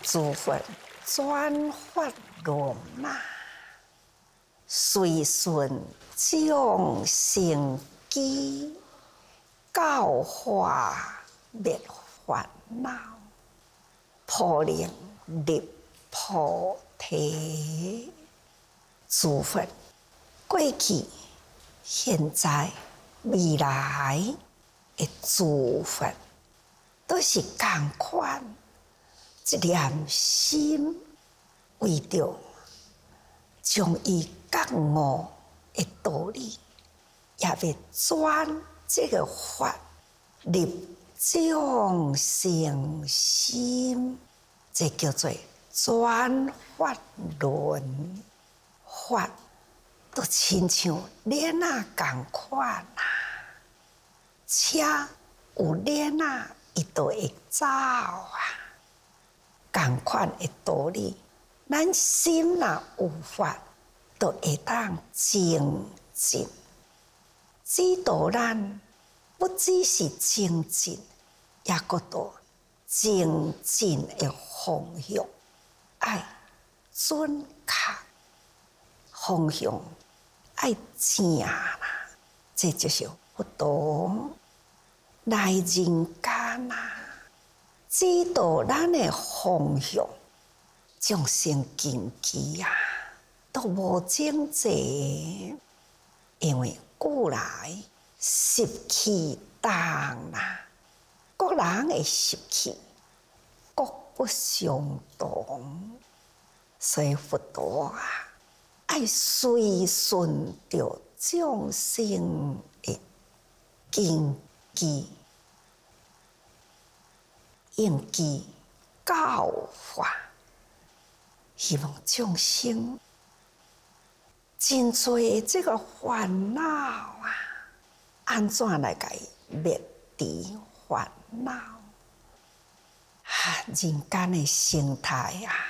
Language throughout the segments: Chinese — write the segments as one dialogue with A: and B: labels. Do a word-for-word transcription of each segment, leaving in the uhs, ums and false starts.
A: 诸佛转法轮呐，随顺众生机，教化灭烦恼，普能入菩提。诸佛过去、现在、未来的诸佛，都是同款一念心，为着将伊觉悟的道理，也要转这个法入众生心，这叫做转法轮。法都亲像链仔同款啊，车有链仔，伊就会走啊。同款的道理，咱心若有法，就会当精进。指导咱不只是精进，也搁到精进的方向，爱准确。方向爱正啦，这就是佛陀来人间啦，指导咱的方向，众生根基啊，都无正济，因为古来习气重啦，各人的习气各不相同，所以佛陀啊，爱随顺着众生的根基，应机教化，希望众生真多这个烦恼啊，安怎来解灭除烦恼？啊，人间的生态啊，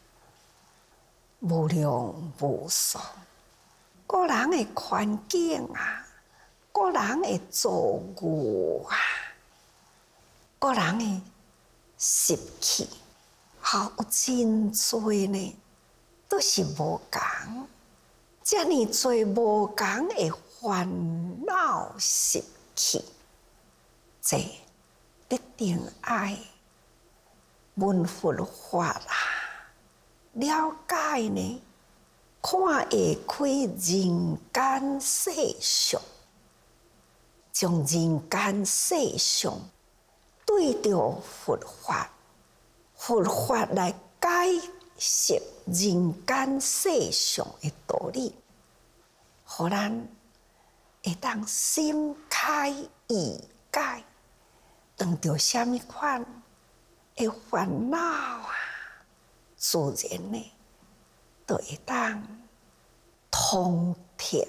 A: 无量无数，个人的环境啊，个人的造物啊，个人的习气，好有真多呢，都是无同。遮尔多无同的烦恼习气，这一定爱闻佛法啦。了解呢，看会开人间世相，将人间世相对着佛法，佛法来解释人间世相的道理，互咱会当心开意解，当着什么款的烦恼啊？自然呢，就会当通彻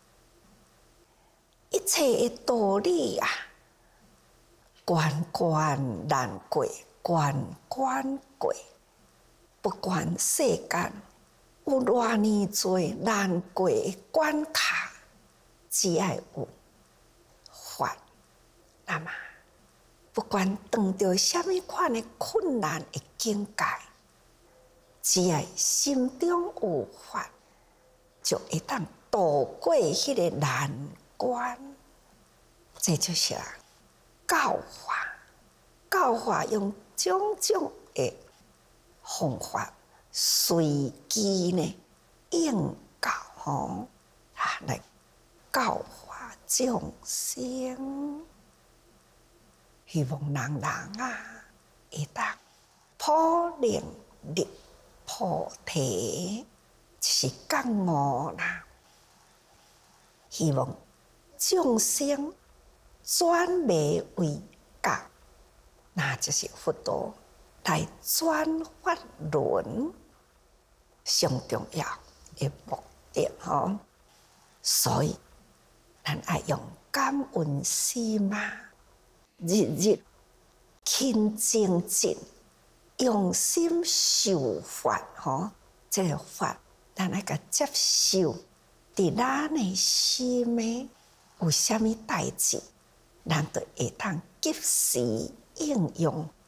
A: 一切的道理啊，关关难过，关关过。不管世间有偌尼多难过的关卡，只要有法，那么不管遇到什么款的困难的境界，只要心中有法，就会当渡过迄个难关。这就是教化，教化用种种的方法，随机呢应教吼啊，来教化众生。希望人人啊，会当普能入菩提，就是觉悟啦。希望众生转迷为觉，那就是佛陀来转法轮上重要的目的吼。所以，咱爱用感恩心啊，日日勤精进。用心受法吼，这个法咱爱甲接受，伫咱的心呢有啥物代志，咱就会当及时应用，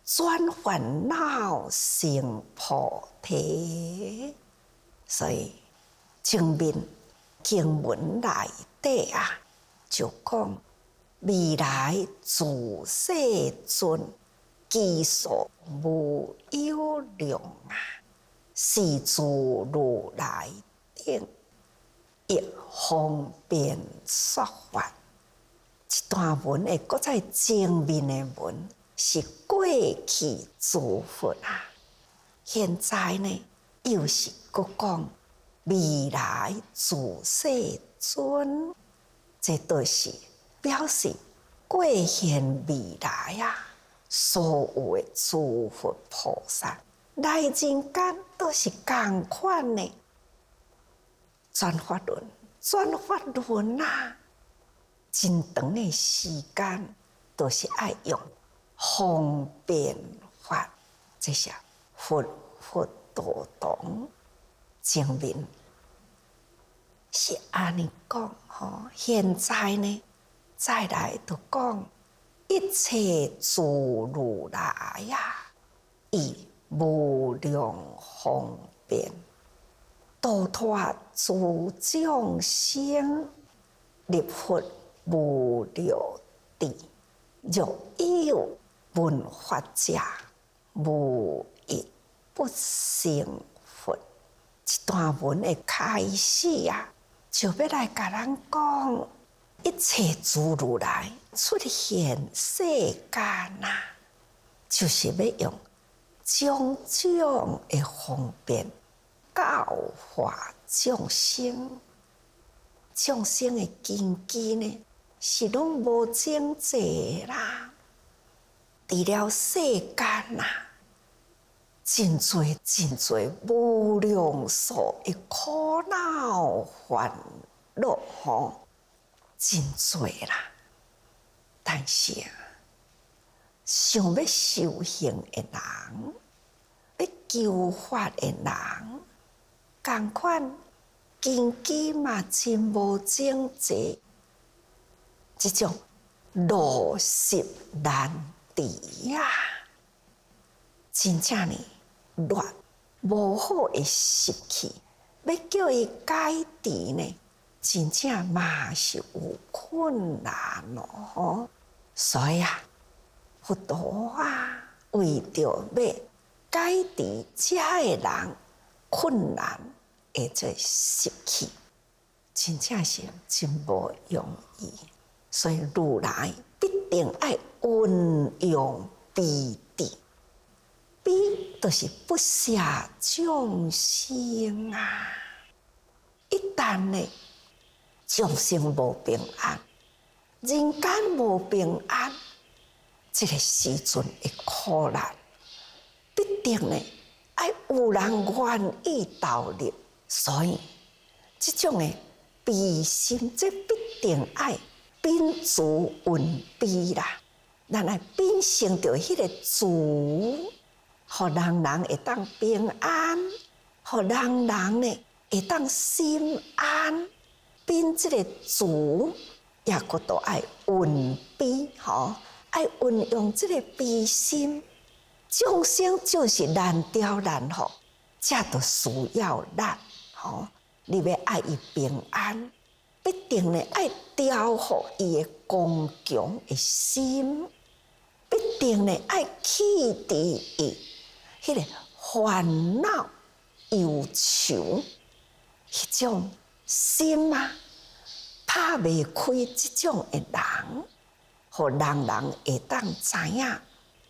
A: 转烦恼成菩提。所以前面经文内底啊，就讲未来自世尊，其数无有量啊，是诸如来顶，亦方便说法。这段文的搁在前面的文是过去诸佛啊，现在呢又是搁讲未来自世尊，这都是表示过现未来啊，所有的诸佛菩萨来人间都是同款的。转法轮，转法轮啊，真长的时间都是爱用方便法，这些佛佛道同前面是安尼讲吼。现在呢，再来就讲一切诸如来呀，以无量方便度脱诸众生，入佛无量地。若有闻法者，无一不成佛。这段文的开始啊，就要来甲咱讲，一切诸如来出现世间啊，就是要用种种的方便教化众生。众生的根基呢，是拢无种济啦。除了世间啊，真多真多无量数的苦恼烦恼吼，真多啦。但是啊，想要修行的人，要求法的人，同款根基嘛真无种济，这种路是难题啊！真正呢，乱无好的习气，要叫伊改治呢，真正嘛是有困难咯。所以啊，佛陀啊，为着要改治这个人困难的这习气，真正是真无容易。所以如来必定要运用悲智，悲就是不舍众生啊！一旦呢，众生无平安，人间无平安，这个时阵的苦难，必定呢要有人愿意投入。所以，这种的悲心，这必定要秉持运悲啦。咱来秉承着迄个慈，互人人会当平安，互人人呢会当心安。秉这个慈，也搁都爱运悲，吼，爱运用这个悲心。众生就是难调难服，这都需要咱，吼，你要爱伊平安，必定呢爱调服伊的刚强的心。必定呢爱启迪伊迄个烦恼忧愁迄种心啊，拍袂开即种的人，互人人会当知影，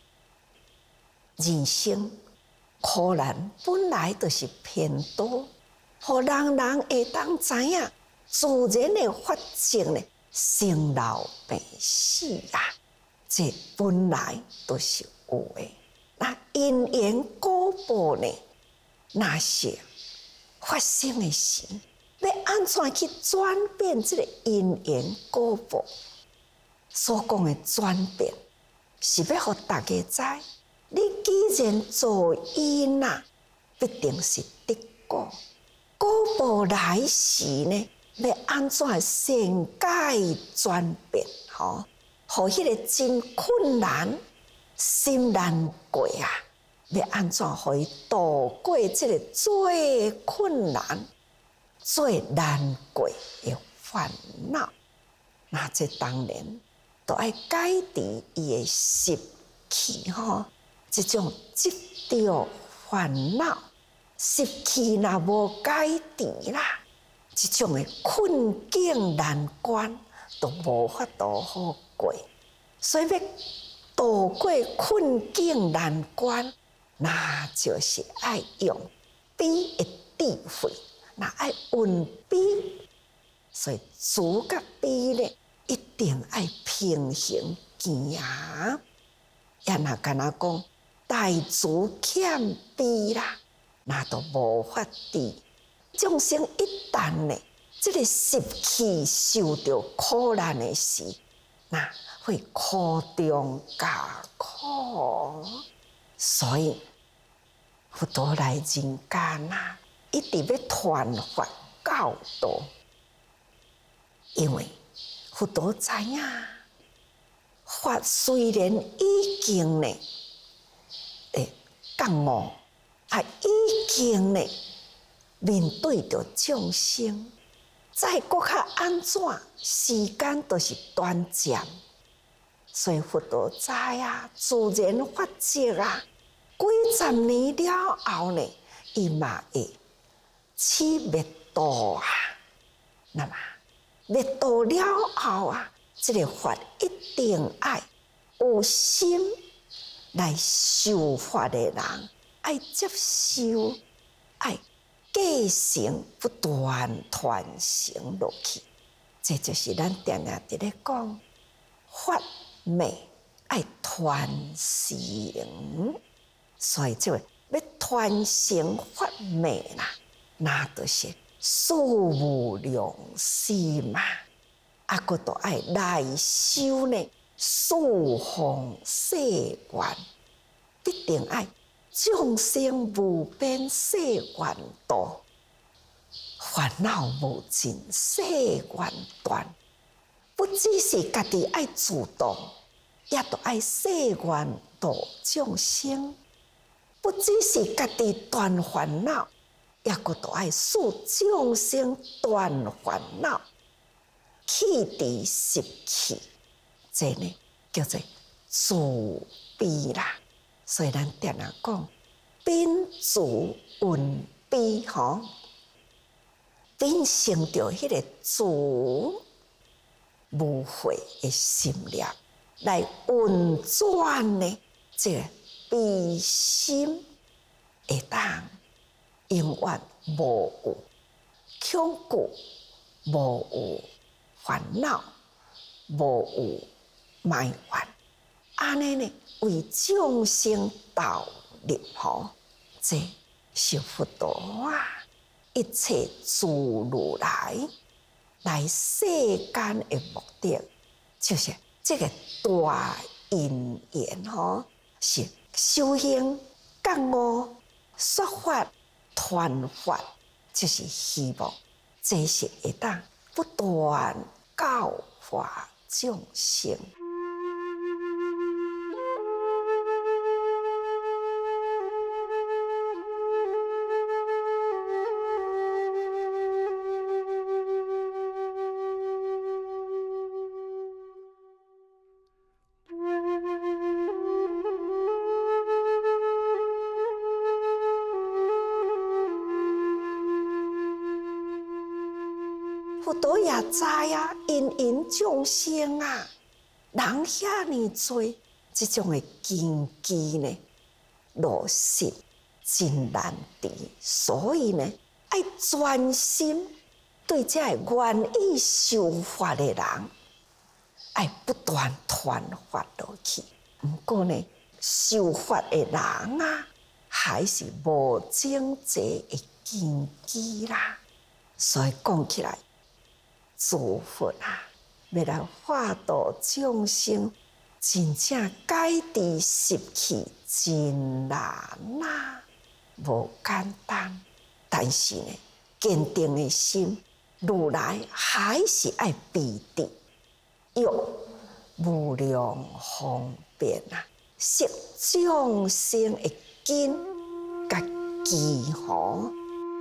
A: 人生苦难本来就是偏多，互人人会当知影，自然的法则呢，生老病死啊。这本来都是有的，那因缘果报呢？那是发生的时，要安怎去转变这个因缘果报？所讲的转变，是要互大家知，你既然做因啊，必定是得果。果报来时呢，要安怎先改转变？吼。互迄个真困难心难过啊，要安怎可以度过这个最困难、最难过的烦恼？那这当然都要解除伊的习气吼，这种执着烦恼习气若无解除啦，这种的困境难关都无法度好过。所以要度过困境难关，那就是爱用悲的智慧，那爱运悲。所以慈甲悲呢，一定爱平行行。也若敢若讲大慈欠悲啦，那都无法度。众生一旦呢，这个习气受到苦难的时，那会苦中加苦。所以佛陀来人间啊，一直要传法教导。因为佛陀知影，法虽然已经呢，诶，觉悟啊，已经呢面对着众生，再搁较安怎？时间都是短暂，所以佛陀知啊，自然法则啊，几十年了后呢，伊嘛会起灭度啊，那么。灭度了后啊，这个法一定爱有心来受法的人，爱接受，爱继承，不断传承落去。这就是咱定定伫咧讲法美爱传承，所以就要传承法美啦，那就是事无量心嘛，啊，佫都爱来修呢，四方世愿，必定爱众生无边世愿度，烦恼无尽世愿断。不只是家己爱自度，也都爱世愿度众生。不只是家己断烦恼，也佫都爱使众生断烦恼，弃除习气，这呢叫做慈悲啦。所以咱定定讲，秉慈运悲吼，秉承着迄个慈无悔的心念来运转呢，这个悲心会当永远无有恐惧，无有烦恼，无有埋怨，安尼呢为众生导入吼，这是佛陀啊，一切诸如来来世间的目的，就是这个大因缘吼，是修行觉悟说法传法，就是希望这是会当不断教化众生。佛陀也知啊，芸芸众生啊，人遐尼多，这种的根基呢，落实真难得。所以呢，爱专心对这愿意受法的人，爱不断传法落去。不过呢，受法的人啊，还是无整齐的根基啦。所以讲起来，诸佛啊，要来化度众生，真正解除习气真难啊，无简单。但是呢，坚定的心，如来还是爱彼地，有无量方便啊！ 识众生的根甲基吼。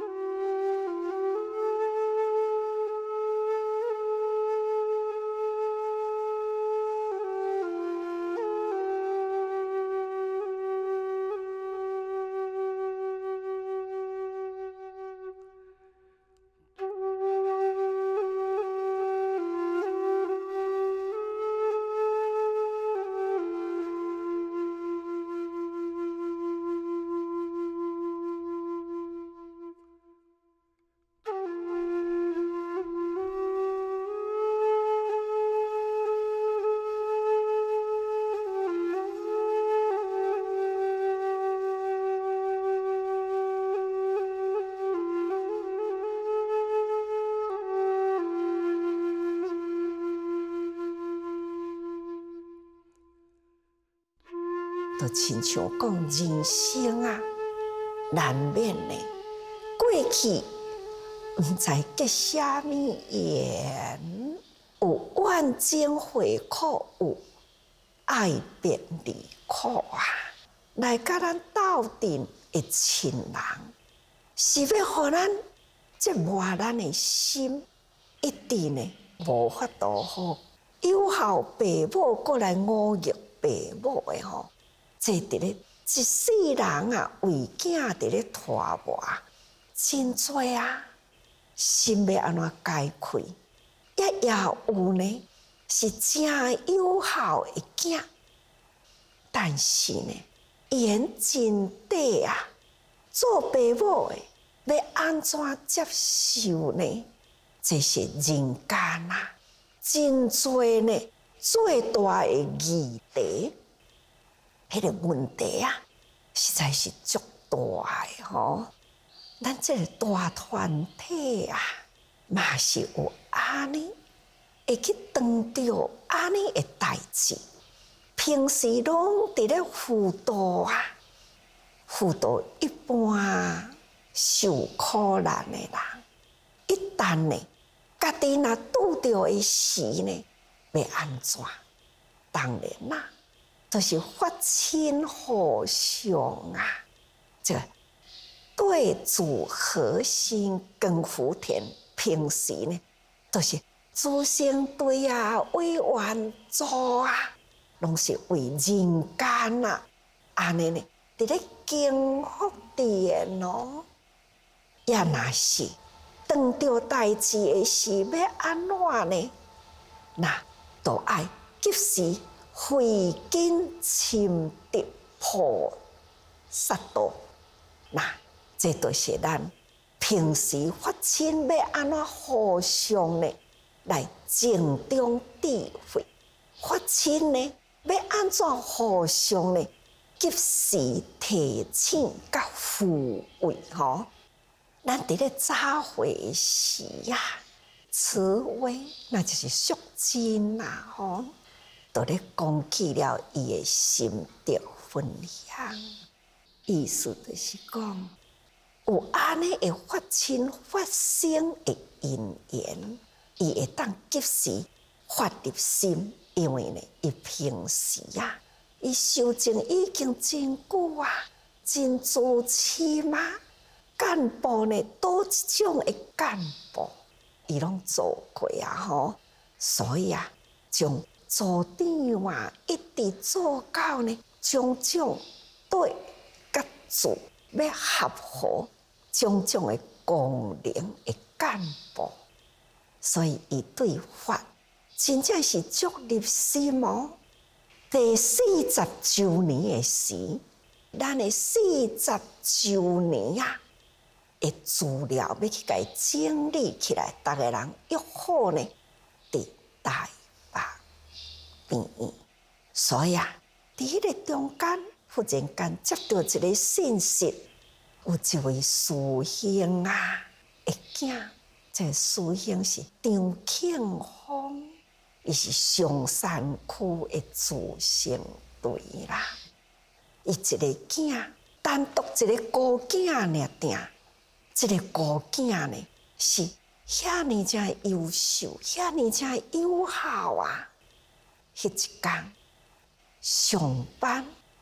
A: 就亲像讲人生啊，难免的过去，毋知结啥物缘，有万种回苦，有爱别离苦啊。来甲咱斗阵的亲人，是要互咱这磨咱的心，一定呢无法度好有效爸母过来侮辱爸母的吼。这伫咧一世人啊，为囝伫咧拖磨，真多啊，心要安怎解开？也也有呢，是真有效的囝，但是呢，缘真短啊，做爸母的要安怎接受呢？这是人间啊，真多呢，最大的议题。迄个问题啊，实在是足大的吼。咱这个大团体啊，嘛是有安尼，会去当着安尼的代志。平时拢伫咧辅导啊，辅导一般受苦难的人，一旦呢，家己若拄着的时呢，要安怎？当然啦。就是发亲互相啊，这对主核心更福田，平时呢，就是诸生对啊，为援助啊，拢是为人间啊，安尼呢，伫咧经福田哦。也若是当着代志的时，要安怎呢？那都爱及时。回根深的菩萨道，那这就是咱平时发亲要安怎互相呢来静中智慧，发亲呢要安怎互相呢及时提醒甲抚慰吼。咱伫咧早会时呀，慈悲那就是孝亲啦吼。就咧讲起了伊的心得分享，意思就是讲，有安尼会发亲发生的因缘，伊会当及时发入心，因为呢，伊平时啊，伊修正已经真久啊，真自持嘛。干部呢，多一种的干部，伊拢做过啊吼，所以啊，从组长啊，一直做到呢，种种对甲主要合乎种种的功能的干部，所以伊对法真正是足入心哦。第四十周年的时，咱的四十周年啊，的资料要去甲伊整理起来，逐个人约好呢，伫台北病院。所以啊，伫迄个中间，忽然间接到一个信息，有一位师兄啊，会囝，这师兄是张庆峰，伊是上山区的自生队啦。伊一个囝，单独一个孤囝尔定，这个孤囝呢是遐尼正优秀，遐尼正有效啊！迄一天上班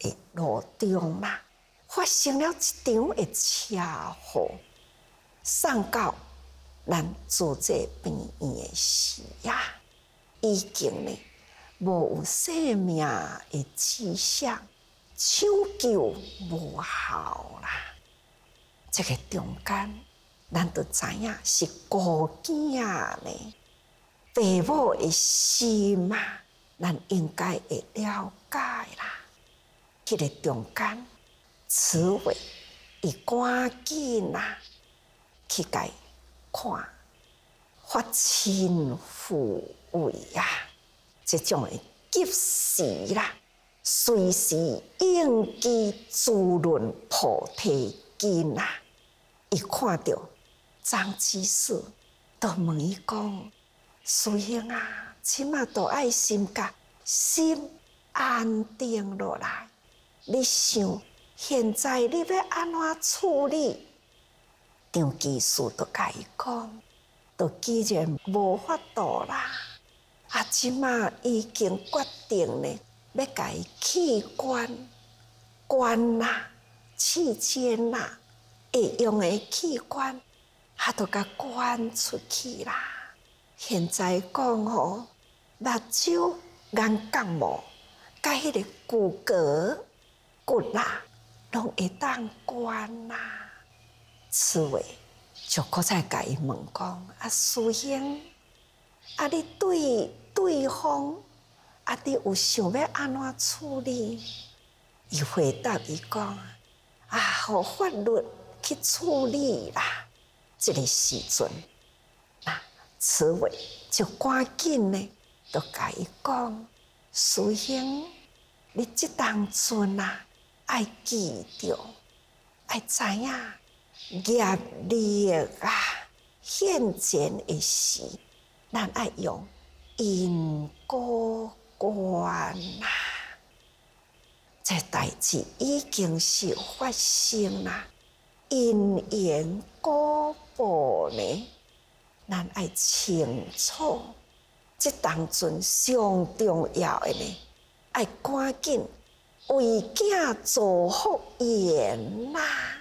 A: 的路中啦，发生了一场的车祸，送到咱住这病院的时啊，已经呢无有生命的迹象，抢救无效啦。这个中间，咱就知影是孤囝呢，父母的心啊，咱应该会了解啦。迄、那个中间，慈伟伊赶紧啊去甲看发亲父位啊，这种的及时啦，随时应机滋润菩提根啊！伊看到张居士，就问伊讲：“师兄啊，即马都爱心甲心安定落来。你想现在你要安怎处理？”张居士就甲伊讲：“都既然无法度啦，啊，即马已经决定呢，要甲伊器官捐啦、器官啦，会用的器官，啊，都甲捐出去啦。现在讲吼，目睭、眼角膜，甲迄个骨骼、骨啦，拢会当捐啦。”此话就搁再甲伊问讲：“啊，师兄，啊，你对对方，啊，你有想要安怎处理？”伊回答伊讲：“啊，互法律去处理啦。”这个时阵，啊，此话就赶紧呢，就甲伊讲：“师兄，你即当阵啊，爱记着，爱知影。”业力啊，现前的时，咱爱用因果观啦。这代志已经是发生啦，因缘果报呢，咱爱清楚。这当阵上重要的呢，爱赶紧为囝做福缘啦。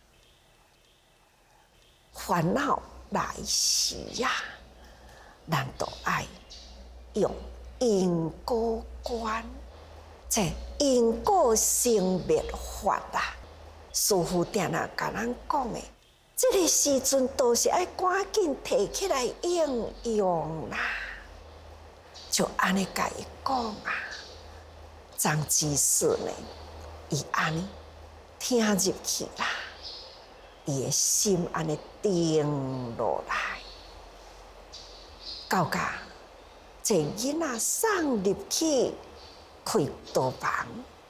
A: 烦恼来时呀，咱都爱用因果观，这因果生灭法啦。师父定定甲咱讲的，这个时阵都是爱赶紧提起来应用啦。就安尼甲伊讲啊，张居士呢，伊安尼听入去啦。伊的心安尼定落来，到甲这囡仔送入去开刀房，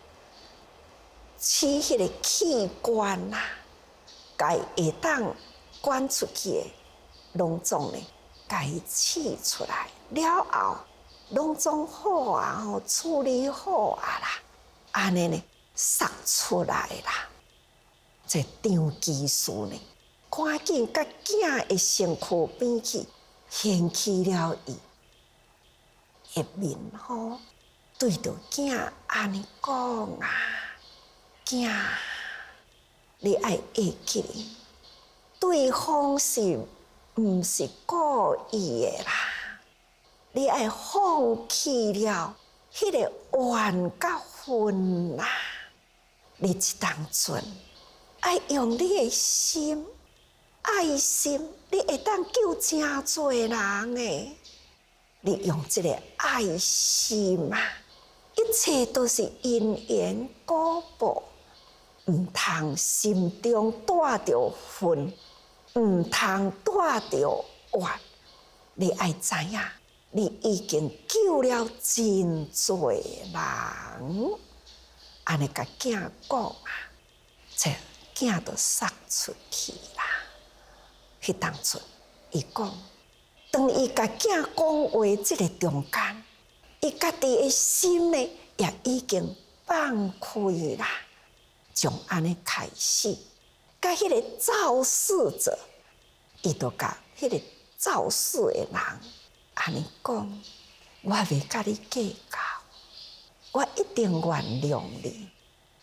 A: 取迄个器官啊，甲伊会当捐出去的拢总呢，甲伊取出来了后，拢总好啊，吼处理好啊啦，安尼呢，撒出来啦。这张居士呢，赶紧甲囝的身躯边去掀起了伊的面吼，对着囝安尼讲啊，囝，你爱会记，对方是毋是故意的啦？你爱放弃了迄个怨甲恨啦，你即当阵。爱用你的心、爱心，你会当救真侪人诶！你用这个爱心啊，一切都是因缘果报，毋通心中带着恨，毋通带着怨。你爱知影，你已经救了真侪人。安尼甲囝讲啊，这。囝就撒出去啦！迄当阵，伊讲，当伊甲囝讲话，即个中间，伊家己的心呢，也已经放开啦。从安尼开始，甲迄个肇事者，伊就甲迄个肇事的人安尼讲：我袂甲你计较，我一定原谅你。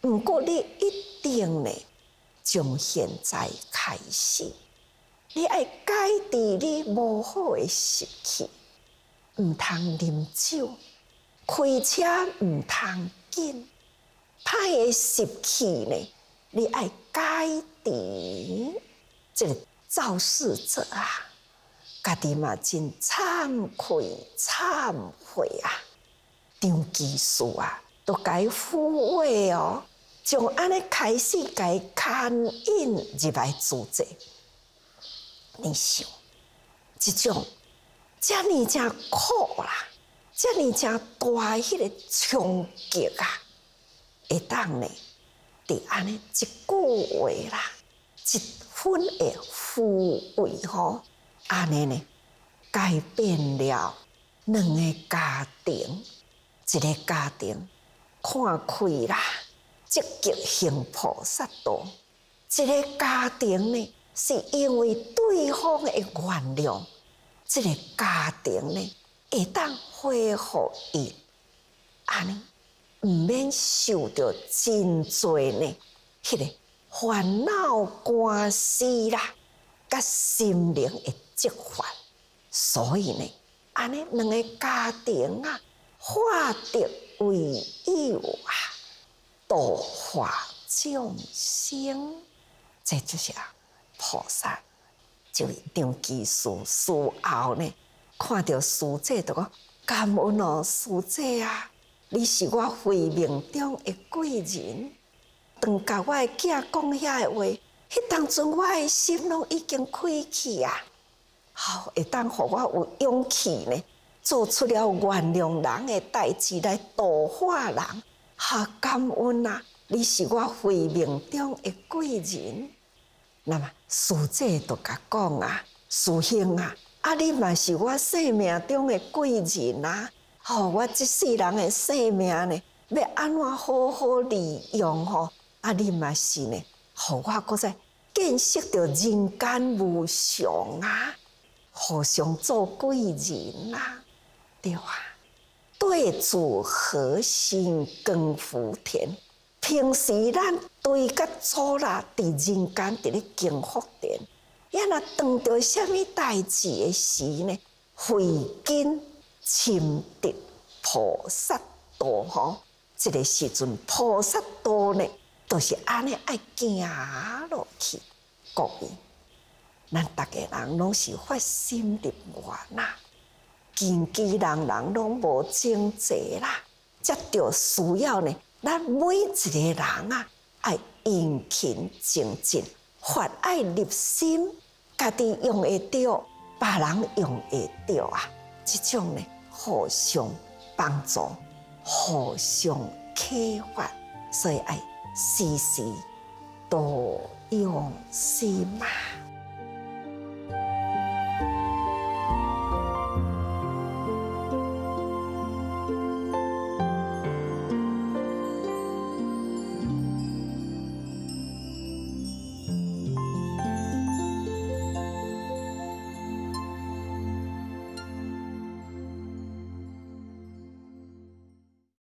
A: 不过你一定呢，从现在开始，你要改治你无好的习气，唔通啉酒，开车唔通紧，歹的习气呢，你要改治。这个肇事者啊，家己嘛真惭愧忏悔啊！张技师啊，都该抚慰哦，从安尼开始该牵引入来主责。你想，这种遮尔正苦啦，遮尔正大迄个冲击啊，会当呢？伫安尼一句话啦，一分的抚慰吼，安尼呢，改变了两个家庭，一个家庭看开啦，积极行菩萨道；一个家庭呢，是因为对方的原谅，这个家庭呢，会当恢复伊，安尼唔免受到真多呢，迄个烦恼官司啦，甲心灵的积烦。所以呢，安尼两个家庭啊，化敌为友啊，度化众生，这就是啊，菩萨。就张技师事后呢，看到师姐就讲感恩哦，师姐啊，你是我慧命中的贵人。当甲我的囝讲遐个话，迄当阵我的心拢已经开去啊，好会当互我有勇气呢，做出了原谅人的代志来度化人。哈，感恩啊！你是我慧命中的贵人。那么师姐就甲讲啊，师兄啊，啊你嘛是我生命中的贵人啊！吼、哦，我这世人的生命呢，要安怎好好利用吼？啊，你嘛是呢，互我搁再见识到人间无常啊，互相做贵人啊，对啊，对主核心更福田。平时咱对甲错啦，伫人间伫咧经福田，也若当着什么代志的时呢，费劲深得菩萨道吼，这个时阵菩萨道呢，就是安尼爱行落去。各位，咱逐个人拢是发心入愿啦，人人人人拢无正济啦，则着需要呢。咱每一个人啊，爱殷勤精进，发爱立心，家己用会着，别人用会着啊！这种呢，互相帮助，互相启发，所以爱时时多用心啊！